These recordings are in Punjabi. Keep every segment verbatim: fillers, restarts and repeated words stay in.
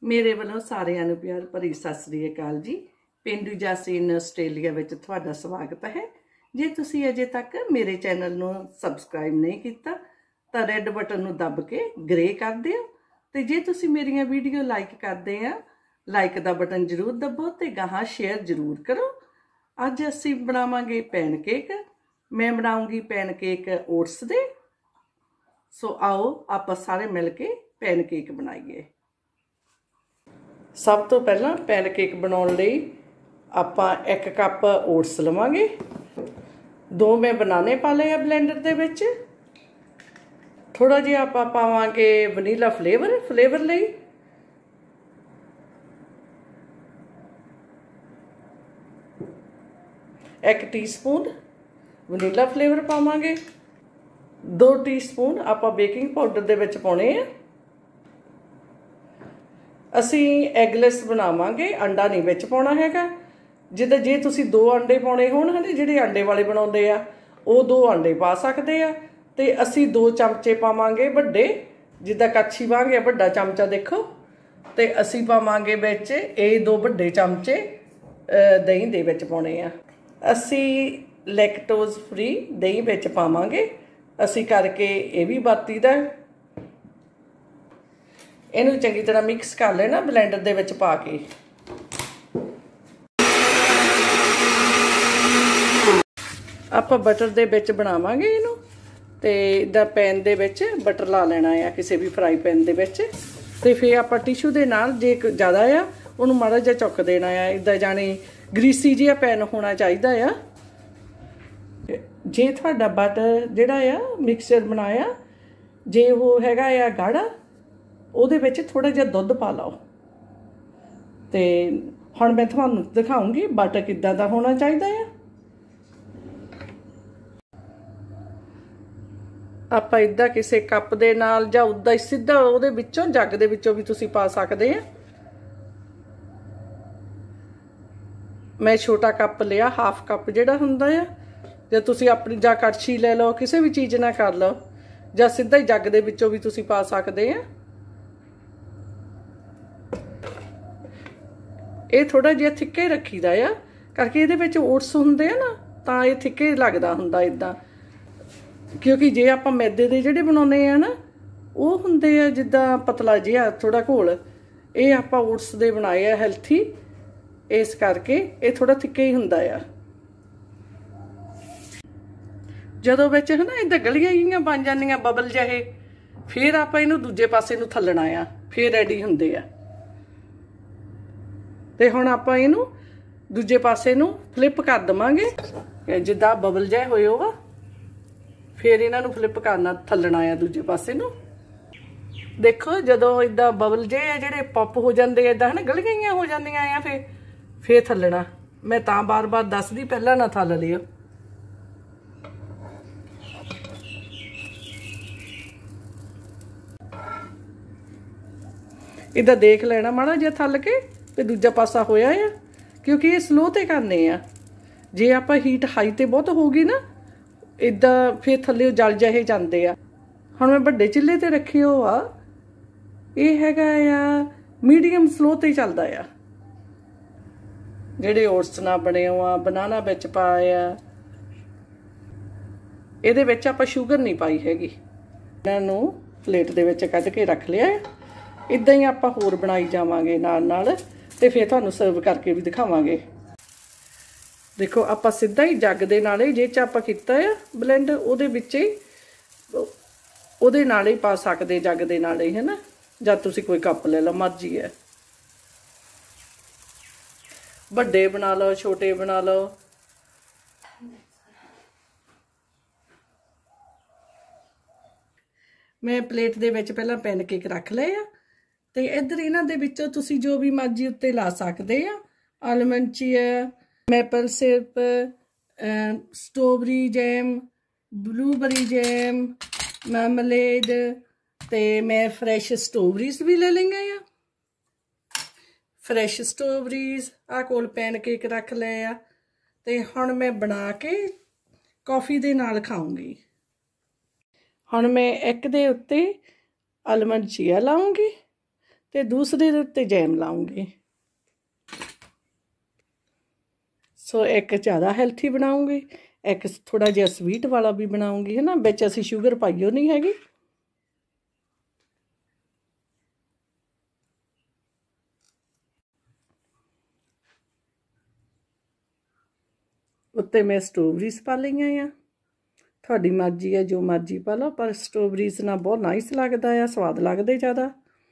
मेरे वालों सारिਆਂ ਨੂੰ प्यार भरी सत श्री अकाल जी। पेंडू जासीन आस्ट्रेलिया विच तुहाडा स्वागत है। जे तुसी अजे तक मेरे चैनल नूं सबसक्राइब नहीं कीता तां रैड बटन नूं दब के ग्रे कर दिओ ते जे तुसी मेरियां वीडियो लाइक करदे आ लाइक दा बटन जरूर दबो ते गाहां शेयर जरूर करो। अज असीं बनावांगे पैनकेक। मैं बनाऊंगी पैनकेक ओट्स दे। सो आओ आपां सारे मिल के पैनकेक बनाइए। सब तो पहला पैनकेक बनाने लई आपां एक कप ओट्स लवांगे। दो मैं बनाने पा लए ब्लेंडर दे विच। थोड़ा जिहा आपां पावांगे वनीला फ्लेवर फ्लेवर लई। एक टीस्पून वनीला फ्लेवर पावांगे। दो टीस्पून आपां बेकिंग पाउडर दे विच पाउणे आ। ਅਸੀਂ ਐਗਲੈਸ ਬਣਾਵਾਂਗੇ, अंडा नहीं ਵਿੱਚ ਪਾਉਣਾ ਹੈਗਾ। ਜਿੱਦਾਂ ਜੇ ਤੁਸੀਂ ਦੋ ਅੰਡੇ ਪਾਉਣੇ ਹੋਣ ਹਨੇ ਜਿਹੜੇ ਅੰਡੇ ਵਾਲੇ ਬਣਾਉਂਦੇ ਆ ਉਹ ਦੋ ਅੰਡੇ ਪਾ ਸਕਦੇ ਆ ਤੇ ਅਸੀਂ ਦੋ ਚਮਚੇ ਪਾਵਾਂਗੇ ਵੱਡੇ, ਜਿੱਦਾਂ ਕੜਛੀ ਵਾਂਗੇ ਵੱਡਾ ਚਮਚਾ ਦੇਖੋ, ਤੇ ਅਸੀਂ ਪਾਵਾਂਗੇ ਵਿੱਚ ਇਹ ਦੋ ਵੱਡੇ ਚਮਚੇ ਦਹੀਂ ਦੇ ਵਿੱਚ ਪਾਉਣੇ ਆ। ਅਸੀਂ ਲੈਕਟੋਜ਼ ਫ੍ਰੀ ਦਹੀਂ ਵਿੱਚ ਪਾਵਾਂਗੇ। ਅਸੀਂ ਕਰਕੇ ਇਹ ਵੀ ਵਰਤੀਦਾ। ਇਹਨੂੰ ਚੰਗੀ ਤਰ੍ਹਾਂ ਮਿਕਸ ਕਰ ਲੈਣਾ ਬਲੈਂਡਰ ਦੇ ਵਿੱਚ ਪਾ ਕੇ। ਆਪਾਂ ਬਟਰ ਦੇ ਵਿੱਚ ਬਣਾਵਾਂਗੇ ਇਹਨੂੰ ਤੇ ਇਦਾਂ ਪੈਨ ਦੇ ਵਿੱਚ ਬਟਰ ਲਾ ਲੈਣਾ ਆ ਕਿਸੇ ਵੀ ਫਰਾਈ ਪੈਨ ਦੇ ਵਿੱਚ ਤੇ ਫਿਰ ਆਪਾਂ ਟਿਸ਼ੂ ਦੇ ਨਾਲ ਜੇ ਜ਼ਿਆਦਾ ਆ ਉਹਨੂੰ ਮਾੜਾ ਜਿਹਾ ਚੁੱਕ ਦੇਣਾ ਆ। ਇਦਾਂ ਜਾਣੀ ਗਰੀਸੀ ਜਿਹਾ ਪੈਨ ਹੋਣਾ ਚਾਹੀਦਾ ਆ। ਜੇ ਤੁਹਾਡਾ ਬਟਰ ਜਿਹੜਾ ਆ ਮਿਕਸਚਰ ਬਣਾਇਆ ਜੇ ਉਹ ਹੈਗਾ ਆ ਗਾੜਾ ਉਹਦੇ ਵਿੱਚ ਥੋੜਾ ਜਿਹਾ ਦੁੱਧ ਪਾ ਲਓ ਤੇ ਹੁਣ ਮੈਂ ਤੁਹਾਨੂੰ ਦਿਖਾਉਂਗੀ ਬਟਰ ਕਿੱਦਾਂ ਦਾ ਹੋਣਾ ਚਾਹੀਦਾ ਆ। ਆਪਾਂ ਇਦਾਂ ਕਿਸੇ ਕੱਪ ਦੇ ਨਾਲ ਜਾਂ ਉਦਾਂ ਹੀ ਸਿੱਧਾ ਉਹਦੇ ਵਿੱਚੋਂ ਜੱਗ ਦੇ ਵਿੱਚੋਂ ਵੀ ਤੁਸੀਂ ਪਾ ਸਕਦੇ ਆ। ਮੈਂ ਛੋਟਾ ਕੱਪ ਲਿਆ, ਹਾਫ ਕੱਪ ਜਿਹੜਾ ਹੁੰਦਾ ਆ। ਜੇ ਤੁਸੀਂ ਆਪਣੀ ਜਾਂ ਕੜਛੀ ਲੈ ਲਓ ਕਿਸੇ ਵੀ ਚੀਜ਼ ਨਾਲ ਕਰ ਲਓ ਜਾਂ ਸਿੱਧਾ ਹੀ ਜੱਗ ਦੇ ਵਿੱਚੋਂ ਵੀ ਤੁਸੀਂ ਪਾ ਸਕਦੇ ਆ। ਇਹ ਥੋੜਾ ਜਿਹਾ ਥਿੱਕੇ ਰੱਖੀਦਾ ਆ ਕਰਕੇ ਇਹਦੇ ਵਿੱਚ ਓਟਸ ਹੁੰਦੇ ਆ ਨਾ ਤਾਂ ਇਹ ਥਿੱਕੇ ਲੱਗਦਾ ਹੁੰਦਾ ਇਦਾਂ, ਕਿਉਂਕਿ ਜੇ ਆਪਾਂ ਮੈਦੇ ਦੇ ਜਿਹੜੇ ਬਣਾਉਨੇ ਆ ਨਾ ਉਹ ਹੁੰਦੇ ਆ ਜਿੱਦਾਂ ਪਤਲਾ ਜਿਹਾ ਥੋੜਾ ਘੋਲ। ਇਹ ਆਪਾਂ ਓਟਸ ਦੇ ਬਣਾਏ ਆ ਹੈਲਥੀ, ਇਸ ਕਰਕੇ ਇਹ ਥੋੜਾ ਥਿੱਕੇ ਹੀ ਹੁੰਦਾ ਆ। ਜਦੋਂ ਵਿੱਚ ਹਨਾ ਇਦਾਂ ਗਲੀਆਂ ਜਿਹੀਆਂ ਬਣ ਜਾਂਦੀਆਂ ਬਬਲ ਜਿਹੇ, ਫਿਰ ਆਪਾਂ ਇਹਨੂੰ ਦੂਜੇ ਪਾਸੇ ਨੂੰ ਥੱਲਣਾ ਆ, ਫਿਰ ਰੈਡੀ ਹੁੰਦੇ ਆ। ਤੇ ਹੁਣ ਆਪਾਂ ਇਹਨੂੰ ਦੂਜੇ ਪਾਸੇ ਨੂੰ ਫਲਿੱਪ ਕਰ ਦਵਾਂਗੇ ਜਿੱਦਾਂ ਬਬਲ ਜਿਹਾ ਹੋਏ ਹੋਗਾ। ਫਿਰ ਇਹਨਾਂ ਨੂੰ ਫਲਿੱਪ ਕਰਨਾ, ਥੱਲਣਾ ਆ ਦੂਜੇ ਪਾਸੇ ਨੂੰ। ਦੇਖੋ ਜਦੋਂ ਇਦਾਂ ਬਬਲ ਜਿਹੇ ਜਿਹੜੇ ਪੌਪ ਹੋ ਜਾਂਦੇ ਇਦਾਂ ਹਨਾ ਗਲੀਆਂ ਜਿਹੀਆਂ ਹੋ ਜਾਂਦੀਆਂ ਆ ਫਿਰ ਫਿਰ ਥੱਲਣਾ। ਮੈਂ ਤਾਂ ਬਾਰ-ਬਾਰ ਦੱਸਦੀ, ਪਹਿਲਾਂ ਨਾ ਥੱਲ ਲਿਓ। इदा देख लेना माड़ा जिहा थल के ते दूजा पासा होया है, क्योंकि ये स्लो ते करने आ। जे आपां हीट हाई ते बहुत होगी ना इदा फिर थल्ले जल जाए जाते आ। हुण मैं वड्डे चिल्ले ते रखे हो आ, ये हैगा आ मीडियम स्लो ते चलदा आ। जिहड़े ओट्स ना बने हो आ बनाना विच पाया, इहदे विच आपां शुगर नहीं पाई हैगी। इन्हां नूं प्लेट दे विच कढ के रख लिया। इदां ही आपां होर बनाई जावांगे नाल नाल ते फिर तुहानूं सर्व करके भी दिखावांगे। देखो आपां सीधा ही जग दे नाल ही जे च आपां कीता है ब्लेंड उहदे विच ही उहदे नाल ही पा सकदे, जग दे नाल ही है ना, जां तुसीं कोई कप ले लो, मर्जी है। वड्डे बना लो छोटे बना लो। मैं प्लेट दे विच पहलां पैनकेक रख लए आ ते इधर इन्हां दे विचों तुसीं जो भी मर्जी उत्ते ला सकदे आ। आलमंड चीयर, maple syrup, strawberry jam, blueberry jam, marmalade ते मैं फ्रैश स्ट्रॉबेरीज भी ले लेंगे आ। फ्रैश स्ट्रॉबेरीज आ कोल पैनकेक रख लए आ ते हुण मैं बना के कॉफी दे नाल खाऊंगी। हुण मैं एक दे उत्ते आलमंड चीया लाऊंगी ਤੇ ਦੂਸਰੇ ਦੇ ਉੱਤੇ ਜੈਮ ਲਾਉਂਗੀ। ਸੋ ਇੱਕ ਜ਼ਿਆਦਾ ਹੈਲਥੀ ਬਣਾਉਂਗੀ, ਇੱਕ ਥੋੜਾ ਜਿਹਾ ਸਵੀਟ ਵਾਲਾ ਵੀ ਬਣਾਉਂਗੀ, ਹੈ ਨਾ। ਵਿੱਚ ਅਸੀਂ ਸ਼ੂਗਰ ਪਾਈਓ ਨਹੀਂ ਹੈਗੀ। ਉੱਤੇ ਮੈਂ ਸਟ੍ਰਾਬੇਰੀਜ਼ ਪਾ ਲਈਆਂ ਆ। ਤੁਹਾਡੀ ਮਰਜ਼ੀ ਹੈ, ਜੋ ਮਰਜ਼ੀ ਪਾ ਲਓ, ਪਰ ਸਟ੍ਰਾਬੇਰੀਜ਼ ਨਾਲ ਬਹੁਤ ਨਾਈਸ ਲੱਗਦਾ ਆ, ਸਵਾਦ ਲੱਗਦੇ ਜ਼ਿਆਦਾ।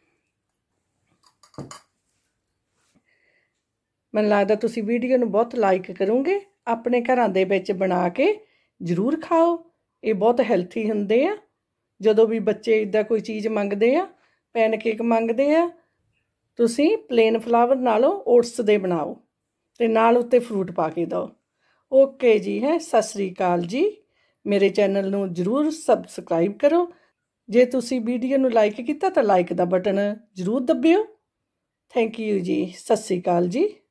ਮੈਨੂੰ ਲੱਗਦਾ ਤੁਸੀਂ ਵੀਡੀਓ ਨੂੰ ਬਹੁਤ ਲਾਈਕ ਕਰੋਗੇ। ਆਪਣੇ ਘਰਾਂ ਦੇ ਵਿੱਚ ਬਣਾ ਕੇ ਜ਼ਰੂਰ ਖਾਓ, ਇਹ ਬਹੁਤ ਹੈਲਥੀ ਹੁੰਦੇ ਆ। ਜਦੋਂ ਵੀ ਬੱਚੇ ਇੱਦਾਂ ਕੋਈ ਚੀਜ਼ ਮੰਗਦੇ ਆ, ਪੈਨਕੇਕ ਮੰਗਦੇ ਆ, ਤੁਸੀਂ ਪਲੇਨ ਫਲਾਵਰ ਨਾਲੋਂ ਓਟਸ ਦੇ ਬਣਾਓ ਅਤੇ ਨਾਲ ਉੱਤੇ ਫਰੂਟ ਪਾ ਕੇ ਦਿਓ। ਓਕੇ ਜੀ, ਹੈ ਸਤਿ ਸ਼੍ਰੀ ਅਕਾਲ ਜੀ। ਮੇਰੇ ਚੈਨਲ ਨੂੰ ਜ਼ਰੂਰ ਸਬਸਕ੍ਰਾਈਬ ਕਰੋ। ਜੇ ਤੁਸੀਂ ਵੀਡੀਓ ਨੂੰ ਲਾਈਕ ਕੀਤਾ ਤਾਂ ਲਾਈਕ ਦਾ ਬਟਨ ਜ਼ਰੂਰ ਦੱਬਿਓ। ਥੈਂਕ ਯੂ ਜੀ, ਸਤਿ ਸ਼੍ਰੀ ਅਕਾਲ ਜੀ।